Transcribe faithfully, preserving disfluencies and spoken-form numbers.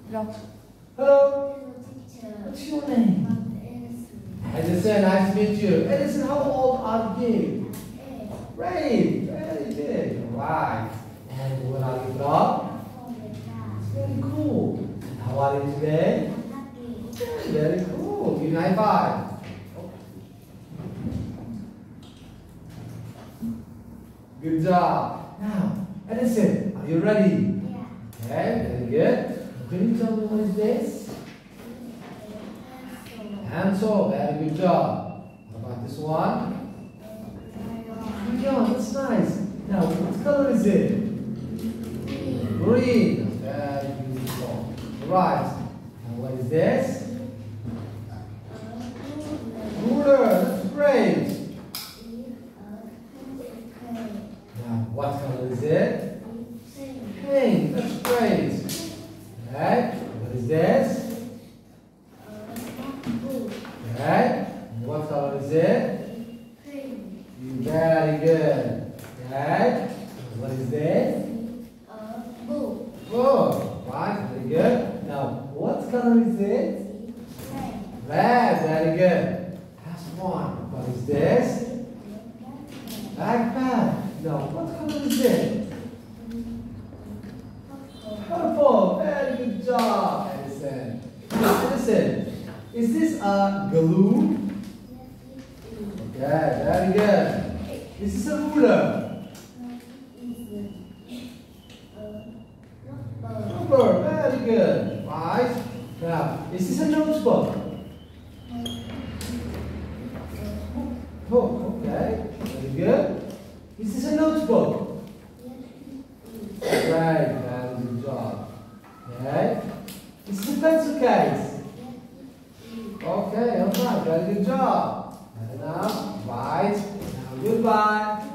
Hello. Hello. Teacher. What's your name? Edison, nice to meet you. Edison, how old are you? Great, very good. Right. And where are you from? Very cool. And how are you today? Good, very cool. Give me a high five. Good job. Now, Edison, are you ready? Yeah. Okay, very good. Can you tell me what is this? Pencil. Very good job. What about this one? Yeah, that's nice. Now, what color is it? Green. Very beautiful. Right. And what is this? Ruler. That's great. Now, what color is it? Pink. That's great. Okay. What is this? Okay. And what color is it? Very good. Okay. What is this? Blue. Blue. Right. Very good. Now, what color is it? Red. Red. Very good. Last one. What is this? Backpack. Now, what color is it? Purple. Very good job, Edison. Now, Edison, is this a glue? Okay, very good. Is this a ruler? Rubber. Very good. Right. Now, is this a notebook? Oh, okay. Very good. Is this a notebook? Right. Very good job. Okay. Is this a pencil case? Okay, alright, very good job. And now, right. Now, goodbye.